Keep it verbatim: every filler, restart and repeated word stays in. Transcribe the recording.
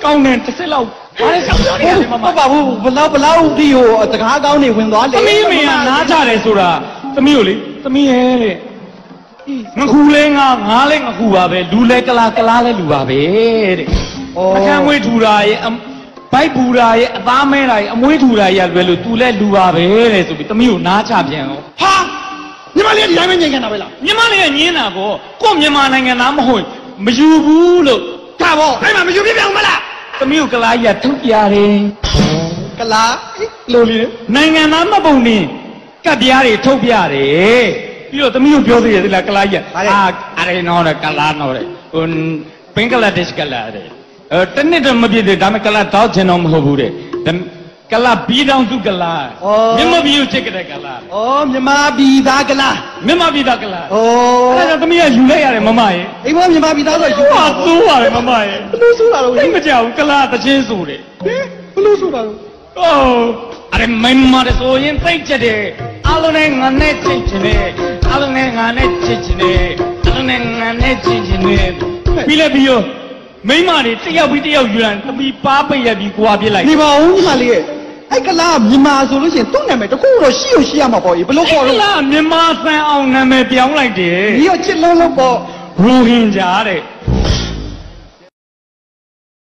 ကောင်းတယ်တစ်စက်လောက်ဘာလဲဆောက်ပြောနေရတယ်မမဟုတ်ပါဘူးဘလောက်ဘလောက်ဒီဟိုတကားကောင်းနေဝင်သွားလေသမီးမေကနားကြတယ်ဆိုတာသမီးကိုလေသမီးရဲ့တဲ့ငါခူလဲငါငါလဲငါခူပါပဲလူလဲကလာကလာလဲလူပါပဲတဲ့အခန်းမွေးထူတာရဲ့ဘိုက်ပူတာရဲ့အသားမဲတာရဲ့အမွေးထူတာရဲ့လွယ်လို့ तू လဲလူပါပဲတဲ့ဆိုပြီးသမီးကိုနားချပြန်အောင်ဟာညီမလေးဒီတိုင်းပဲညင်ခံတာပဲလားညီမလေးကညင်းတာပေါ့ကို့မြန်မာနိုင်ငံသားမဟုတ်မယူဘူးလို့ဒါပေါ့အဲ့မှာမယူပြပြောင်းမလားသမီးကိုကလာကြီးကထုတ်ပြတယ်ကလာလိုလေနိုင်ငံသားမပုံနေကပ်ပြားတွေထုတ်ပြတယ်ပြီးတော့သမီးကိုပြောသေးတယ်လားကလာကြီးအာအဲ့ဒီနော်ကလာနော်တဲ့ဟိုဘင်္ဂလားဒေ့ရှ်ကလာတဲ့အဲတနစ်တော့မပြည့်သေးဒါပေမဲ့ကလာတောက်ချင်တော့မဟုတ်ဘူးတဲ့ကလာပြီးတောင်သူကလာမြန်မာပြည်ကိုချစ်ကြတဲ့ကလာဩမြန်မာပြည်သားကလာမြန်မာပြည်သားကလာဩအဲ့ဒါသမီးကယူလိုက်ရတယ်မမရဲ့အိမ်မမြန်မာပြည်သားဆိုယူပါသိုးပါတယ်မမရဲ့ဘလို့ဆိုတာတော့သိမကြောက်ကလာတချင်းဆိုတယ်ဟင်ဘလို့ဆိုတာတော့အိုးအဲ့မင်းမရဆိုရင်သိကြတယ်အလုံးနဲ့ငါနဲ့ချစ်ချင်တယ်အလုံးနဲ့ငါနဲ့ချစ်ချင်တယ်အလုံးနဲ့ငါနဲ့ချစ်ချင်တယ်ပြီးလဲပြီးရောမိမတွေတယောက်ပြီးတယောက်ယူရန်တပီပါပိတ်ရပြီးကိုွာပြစ်လိုက်နေပါဦးညီမလေးရဲ့အဲ့ကလာမြန်မာဆိုလို့ရှိရင်သူ့နာမည်တခုတော့ရှိရရှိရမှာပေါ့ဘလို့ပေါ့လို့ကလာမြန်မာဆန်အောင်နာမည်ပြောင်းလိုက်တယ်ဒီရောချစ်လုံးလုံးပေါ့ရိုဟင်ဂျာတဲ့